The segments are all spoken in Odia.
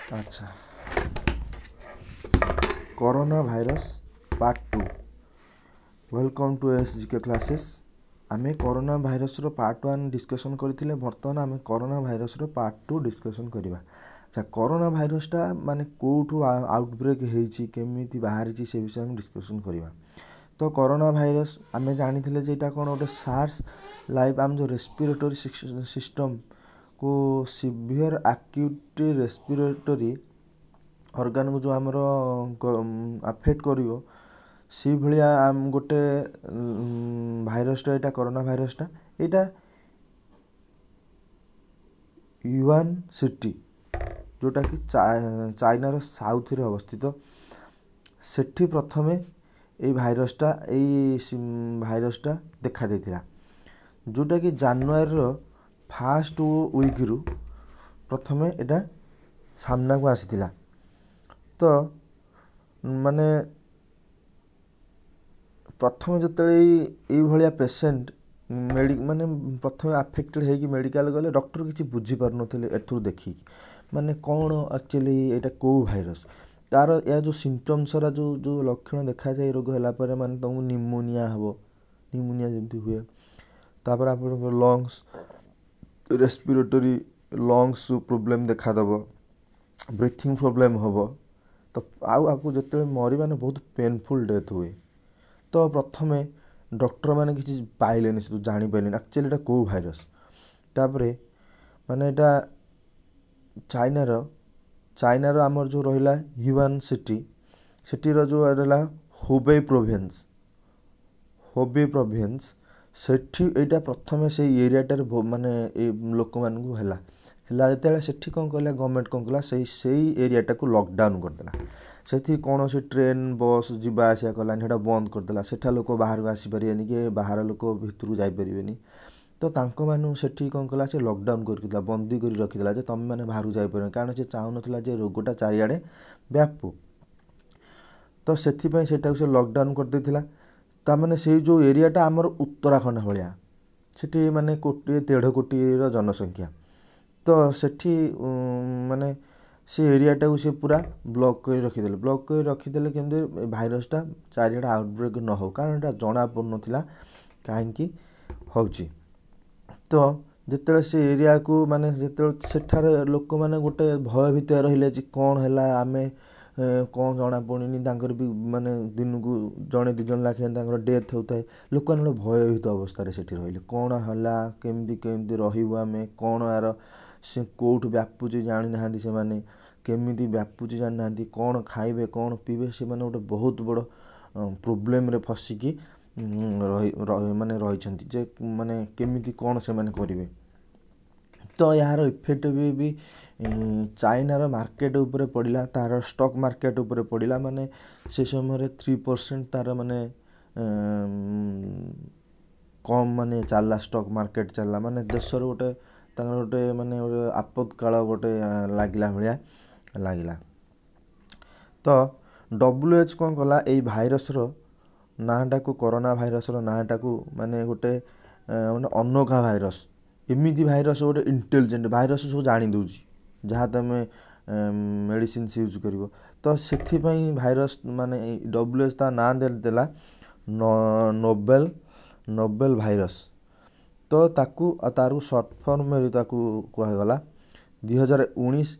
ଆଚ୍ଛା, corona virus part 2। Welcome to SGK classes. ଆମେ କରୋନା ଭାଇରସ୍ର ପାର୍ଟ 1 ଡିସ୍କସନ୍ କରିଥିଲେ। ବର୍ତ୍ତମାନ ଆମେ କରୋନା ଭାଇରସ୍ର ପାର୍ଟ 2 ଡିସ୍କସନ୍ କରିବା। ଆଚ୍ଛା, କରୋନା ଭାଇରସ୍ଟା ମାନେ କେଉଁଠୁ ଆଉଟବ୍ରେକ୍ ହେଇଛି, କେମିତି ବାହାରିଛି, ସେ ବିଷୟରେ ଆମେ ଡିସ୍କସନ୍ କରିବା। ତ କରୋନା ଭାଇରସ୍ ଆମେ ଜାଣିଥିଲେ ଯେ ଏଇଟା କ'ଣ ଗୋଟେ ସାର୍ସ ଲାଇଭ୍ ଆମ ଯେଉଁ ରେସ୍ପିରେଟୋରୀ ସିଷ୍ଟମ୍କୁ ସିଭିୟର୍ ଆକ୍ୟୁଟ୍ ରେସ୍ପିରେଟୋରୀ ଅର୍ଗାନକୁ ଯେଉଁ ଆମର ଆଫେକ୍ଟ କରିବ, ସେଇଭଳିଆ ଗୋଟେ ଭାଇରସ୍ଟା ଏଇଟା କରୋନା ଭାଇରସ୍ଟା। ଏଇଟା ୟୁହାନ୍ ସିଟି, ଯେଉଁଟାକି ଚାଇନାର ସାଉଥରେ ଅବସ୍ଥିତ। ସେଠି ପ୍ରଥମେ ଏଇ ଭାଇରସ୍ଟା ଦେଖା ଦେଇଥିଲା, ଯେଉଁଟାକି ଜାନୁଆରୀର ଫାର୍ଷ୍ଟ ୱିକ୍ରୁ ପ୍ରଥମେ ଏଇଟା ସାମ୍ନାକୁ ଆସିଥିଲା। ତ ମାନେ ପ୍ରଥମେ ଯେତେବେଳେ ଏଇଭଳିଆ ପେସେଣ୍ଟ ମାନେ ପ୍ରଥମେ ଆଫେକ୍ଟେଡ଼ ହେଇକି ମେଡ଼ିକାଲ ଗଲେ, ଡକ୍ଟର କିଛି ବୁଝିପାରୁନଥିଲେ ଏଥିରୁ ଦେଖିକି ମାନେ କ'ଣ ଆକ୍ଚୁଆଲି ଏଇଟା କେଉଁ ଭାଇରସ୍। ତା'ର ଏହା ଯେଉଁ ସିମ୍ପଟମ୍ସର ଯେଉଁ ଲକ୍ଷଣ ଦେଖାଯାଏ ରୋଗ ହେଲା ପରେ, ମାନେ ତୁମକୁ ନିମୋନିଆ ହେବ, ନିମୋନିଆ ଯେମିତି ହୁଏ। ତାପରେ ଆପଣଙ୍କର ଲଙ୍ଗସ୍ ରେସ୍ପିରେଟୋରୀ ଲଙ୍ଗସ୍ ପ୍ରୋବ୍ଲେମ୍ ଦେଖାଦେବ, ବ୍ରିଥିଂ ପ୍ରୋବ୍ଲେମ୍ ହେବ। ତ ଆକୁ ଯେତେବେଳେ ମରିବାନେ ବହୁତ ପେନଫୁଲ୍ ଡେଥ୍ ହୁଏ। ତ ପ୍ରଥମେ ଡକ୍ଟରମାନେ କିଛି ପାଇଲେନି, ସେ ଜାଣିପାରିଲେନି ଆକ୍ଚୁଆଲି ଏଇଟା କେଉଁ ଭାଇରସ୍। ତାପରେ ମାନେ ଏଇଟା ଚାଇନାର ଆମର ଯେଉଁ ରହିଲା ହ୍ୟୁଆନ୍ ସିଟି, ସିଟିର ଯେଉଁ ରହିଲା ହୁବେଇ ପ୍ରୋଭିନ୍ସ, ସେଠି ଏଇଟା ପ୍ରଥମେ ସେଇ ଏରିଆଟାରେ ମାନେ ଏଇ ଲୋକମାନଙ୍କୁ ହେଲା ଯେତେବେଳେ ସେଠି କ'ଣ କଲା ଗଭର୍ଣ୍ଣମେଣ୍ଟ, କ'ଣ କଲା ସେଇ ଏରିଆଟାକୁ ଲକଡାଉନ୍ କରିଦେଲା। ସେଠି କୌଣସି ଟ୍ରେନ୍ ବସ୍ ଯିବା ଆସିବା କଲାନି, ସେଇଟା ବନ୍ଦ କରିଦେଲା। ସେଠା ଲୋକ ବାହାରକୁ ଆସିପାରିବେନି, କି ବାହାର ଲୋକ ଭିତରକୁ ଯାଇପାରିବେନି। ତ ତାଙ୍କମାନଙ୍କୁ ସେଠି କ'ଣ କଲା, ସେ ଲକଡାଉନ୍ କରିଥିଲା, ବନ୍ଦୀ କରି ରଖିଥିଲା ଯେ ତୁମେମାନେ ବାହାରକୁ ଯାଇପାରିବନି, କାରଣ ସେ ଚାହୁଁନଥିଲା ଯେ ରୋଗଟା ଚାରିଆଡ଼େ ବ୍ୟାପୁ। ତ ସେଥିପାଇଁ ସେଇଟାକୁ ସେ ଲକଡାଉନ୍ କରିଦେଇଥିଲା। ତାମାନେ ସେଇ ଯେଉଁ ଏରିଆଟା ଆମର ଉତ୍ତରାଖଣ୍ଡ ଭଳିଆ, ସେଠି ମାନେ 1.5 କୋଟିର ଜନସଂଖ୍ୟା। ତ ସେଠି ମାନେ ସେ ଏରିଆଟାକୁ ସେ ପୁରା ବ୍ଲକ୍ କରି ରଖିଦେଲେ କେମିତି ଭାଇରସ୍ଟା ଚାରିଆଡ଼େ ଆଉଟବ୍ରେକ୍ ନ ହେଉ, କାରଣ ଏଇଟା ଜଣାପଡ଼ୁନଥିଲା କାହିଁକି ହେଉଛି। ତ ଯେତେବେଳେ ସେ ଏରିଆକୁ ମାନେ ଯେତେବେଳେ ସେଠାରେ ଲୋକମାନେ ଗୋଟେ ଭୟ ଭିତରେ ରହିଲେ ଯେ କ'ଣ ହେଲା, ଆମେ କ'ଣ ଜଣାପଡ଼ୁନି, ତାଙ୍କର ବି ମାନେ ଦିନକୁ 1-2 ଜଣ ଲେଖାଏଁ ତାଙ୍କର ଡେଥ୍ ହେଉଥାଏ। ଲୋକମାନେ ଗୋଟେ ଭୟଭୀତ ଅବସ୍ଥାରେ ସେଠି ରହିଲେ, କ'ଣ ହେଲା, କେମିତି ରହିବୁ ଆମେ, କ'ଣ ଆର ସେ କେଉଁଠୁ ବ୍ୟାପୁଛି ଜାଣିନାହାନ୍ତି, ସେମାନେ କେମିତି ବ୍ୟାପୁଛି ଜାଣିନାହାନ୍ତି, କ'ଣ ଖାଇବେ, କ'ଣ ପିଇବେ। ସେମାନେ ଗୋଟେ ବହୁତ ବଡ଼ ପ୍ରୋବ୍ଲେମ୍ରେ ଫସିକି ମାନେ ରହିଛନ୍ତି ଯେ ମାନେ କେମିତି କ'ଣ ସେମାନେ କରିବେ। ତ ଏହାର ଇଫେକ୍ଟ ବି ଚାଇନାର ମାର୍କେଟ ଉପରେ ପଡ଼ିଲା, ତା'ର ଷ୍ଟକ୍ ମାର୍କେଟ ଉପରେ ପଡ଼ିଲା। ମାନେ ସେ ସମୟରେ 3% ତା'ର ମାନେ କମ୍ ମାନେ ଚାଲିଲା, ଷ୍ଟକ୍ ମାର୍କେଟ ଚାଲିଲା। ମାନେ ଦେଶର ତାଙ୍କର ଗୋଟେ ମାନେ ଗୋଟେ ଆପତ୍କାଳ ଗୋଟେ ଲାଗିଲା ଭଳିଆ ଲାଗିଲା। ତ WHO କ'ଣ କଲା, ଏଇ ଭାଇରସ୍ର ନାଁଟାକୁ, କରୋନା ଭାଇରସ୍ର ନାଁଟାକୁ ମାନେ ଗୋଟେ ମାନେ ଅନୋଖା ଭାଇରସ୍, ଏମିତି ଭାଇରସ୍, ଗୋଟେ ଇଣ୍ଟେଲିଜେଣ୍ଟ ଭାଇରସ୍, ସବୁ ଜାଣିଦେଉଛି ଯାହା ତୁମେ ମେଡ଼ିସିନ୍ସ ୟୁଜ୍ କରିବ। ତ ସେଥିପାଇଁ ଭାଇରସ୍ ମାନେ WHO ତା ନାଁ ଦେଲା ନୋବେଲ୍ ଭାଇରସ୍। ତ ତାକୁ ତାର ସର୍ଟ ଫର୍ମରେ ତାକୁ କୁହାଗଲା 2019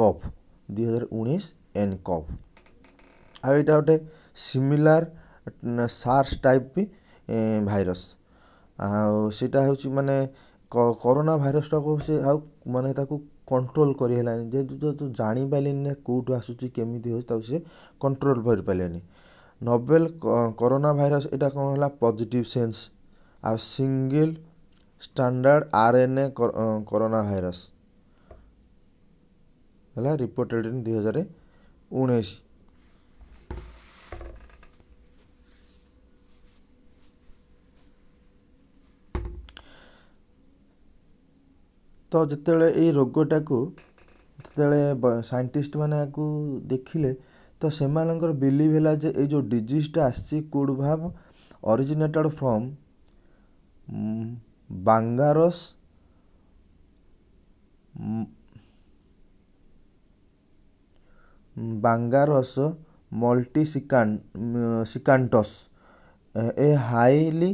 nCoV। ଆଉ ଏଇଟା ଗୋଟେ ସିମିଲାର ସାର୍ସ ଟାଇପ୍ ଭାଇରସ୍। ଆଉ ସେଇଟା ହେଉଛି ମାନେ କରୋନା ଭାଇରସ୍ଟାକୁ ସେ ଆଉ ମାନେ ତାକୁ କଣ୍ଟ୍ରୋଲ୍ କରି ହେଲାନି, ଯେହେତୁ ଜାଣିପାରିଲେନି ନା କେଉଁଠୁ ଆସୁଛି, କେମିତି ହେଉଛି, ତାକୁ ସେ କଣ୍ଟ୍ରୋଲ୍ କରିପାରିଲେନି। ନୋବେଲ୍ କରୋନା ଭାଇରସ୍ ଏଇଟା କ'ଣ ହେଲା, ପଜିଟିଭ୍ ସେନ୍ସ ଆଉ single standard RNA corona virus ହେଲା ରିପୋର୍ଟେଡ୍ ଇନ୍ 2019। ତ ଯେତେବେଳେ ଏଇ ରୋଗଟାକୁ ସାଇଣ୍ଟିଷ୍ଟ ମାନେ ଆକୁ ଦେଖିଲେ, ତ ସେମାନଙ୍କର ବିଲିଭ୍ ହେଲା ଯେ ଏଇ ଯେଉଁ ଡିଜିଜ୍ଟା ଆସିଛି could have originated from Bungarus multicinctus a highly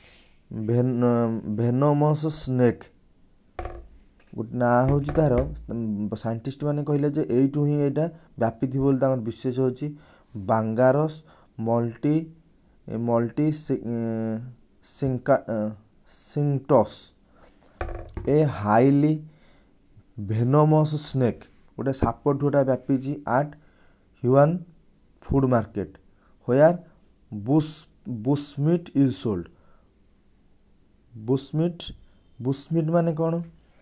venomous snake. ଗୋଟେ ନାଁ ହେଉଛି ତାର, ସାଇଣ୍ଟିଷ୍ଟ ମାନେ କହିଲେ ଯେ ଏଇଠୁ ହିଁ ଏଇଟା ବ୍ୟାପିଥିବ ବୋଲି ତାଙ୍କର ବିଶେଷ ହେଉଛି। ବାଙ୍ଗାରସ multicinctus a highly venomous snake, ଗୋଟେ ସାପଠୁ ଏଟା ବ୍ୟାପିଛି at Wuhan food market where bushmeat is sold. Bushmeat ମାନେ କ'ଣ?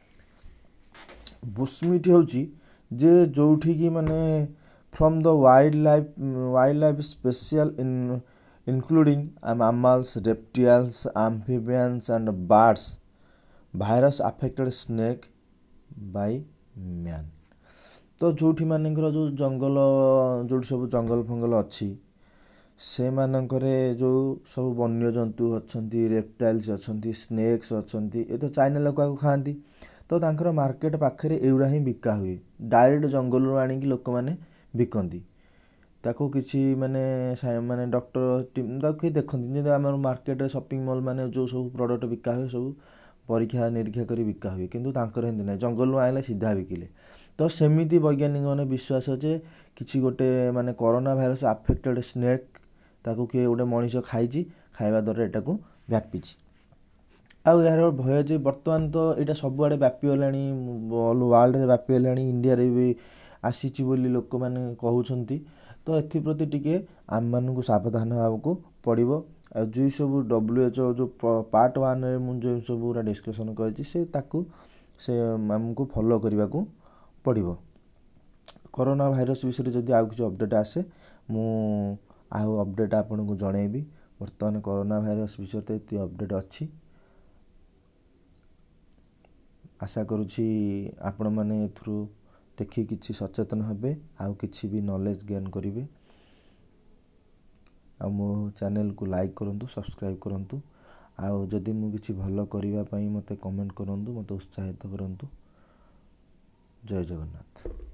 ବୁଶମିଟ୍ ହେଉଛି ଯେ ଯେଉଁଠିକି ମାନେ from the wild life species including mammals, reptiles, amphibians and birds virus affected snake by man. ତ ଯେଉଁଠି ମାନଙ୍କର ଯେଉଁ ଜଙ୍ଗଲ, ଯେଉଁଠି ସବୁ ଜଙ୍ଗଲ ଫଙ୍ଗଲ ଅଛି, ସେମାନଙ୍କରେ ଯେଉଁ ସବୁ ବନ୍ୟଜନ୍ତୁ ଅଛନ୍ତି, ରେପ୍ଟାଇଲ୍ସ ଅଛନ୍ତି, ସ୍ନେକ୍ସ ଅଛନ୍ତି, ଏ ତ ଚାଇନା ଲୋକ ଆକୁ ଖାଆନ୍ତି। ତ ତାଙ୍କର ମାର୍କେଟ ପାଖରେ ଏଗୁଡ଼ା ହିଁ ବିକା ହୁଏ। ଡାଇରେକ୍ଟ ଜଙ୍ଗଲରୁ ଆଣିକି ଲୋକମାନେ ବିକନ୍ତି। ତାକୁ କିଛି ମାନେ ଡକ୍ଟର ତାକୁ କେହି ଦେଖନ୍ତି, ଯେମିତି ଆମର ମାର୍କେଟରେ ସପିଂ ମଲ୍ ମାନେ ଯେଉଁ ସବୁ ପ୍ରଡ଼କ୍ଟ ବିକା ହୁଏ ସବୁ ପରୀକ୍ଷା ନିରୀକ୍ଷା କରି ବିକା ହୁଏ, କିନ୍ତୁ ତାଙ୍କର ଏମିତି ନାହିଁ, ଜଙ୍ଗଲରୁ ଆଣିଲେ ସିଧା ବିକିଲେ। ତ ସେମିତି ବୈଜ୍ଞାନିକ ମାନେ ବିଶ୍ୱାସ ଯେ କିଛି ଗୋଟେ ମାନେ କରୋନା ଭାଇରସ୍ ଆଫେକ୍ଟେଡ୍ ସ୍ନେକ୍, ତାକୁ କିଏ ଗୋଟେ ମଣିଷ ଖାଇଛି, ଖାଇବା ଦ୍ୱାରା ଏଟାକୁ ବ୍ୟାପିଛି। ଆଉ ଏହାର ଭୟ ଯେ ବର୍ତ୍ତମାନ ତ ଏଇଟା ସବୁଆଡ଼େ ବ୍ୟାପିଗଲାଣି, ଅଲ୍ ୱାର୍ଲଡ଼ରେ ବ୍ୟାପିଗଲାଣି, ଇଣ୍ଡିଆରେ ବି ଆସିଛି ବୋଲି ଲୋକମାନେ କହୁଛନ୍ତି। ତ ଏଥିପ୍ରତି ଟିକେ ଆମମାନଙ୍କୁ ସାବଧାନ ହେବାକୁ ପଡ଼ିବ। ଆଉ ଯେଉଁ ସବୁ WHO ଯେଉଁ ପାର୍ଟ 1ରେ ମୁଁ ଯେଉଁ ସବୁ ଗୁଡ଼ା ଡିସ୍କସନ୍ କରିଛି ସେ ଆମକୁ ଫଲୋ କରିବାକୁ ପଡ଼ିବ। କରୋନା ଭାଇରସ୍ ବିଷୟରେ ଯଦି ଆଉ କିଛି ଅପଡ଼େଟ୍ ଆସେ ମୁଁ ଆଉ ଅପଡ଼େଟ୍ ଆପଣଙ୍କୁ ଜଣେଇବି। ବର୍ତ୍ତମାନ କରୋନା ଭାଇରସ୍ ବିଷୟରେ ତ ଏତିକି ଅପଡ଼େଟ୍ ଅଛି। ଆଶା କରୁଛି ଆପଣମାନେ ଏଥିରୁ ଦେଖି କିଛି ସଚେତନ ହେବେ, ଆଉ କିଛି ବି ନଲେଜ୍ ଗେନ୍ କରିବେ। ଆଉ ମୋ ଚ୍ୟାନେଲକୁ ଲାଇକ୍ କରନ୍ତୁ, ସବସ୍କ୍ରାଇବ୍ କରନ୍ତୁ। ଆଉ ଯଦି ମୁଁ କିଛି ଭଲ କରିବା ପାଇଁ ମୋତେ କମେଣ୍ଟ କରନ୍ତୁ, ମୋତେ ଉତ୍ସାହିତ କରନ୍ତୁ। ଜୟ ଜଗନ୍ନାଥ।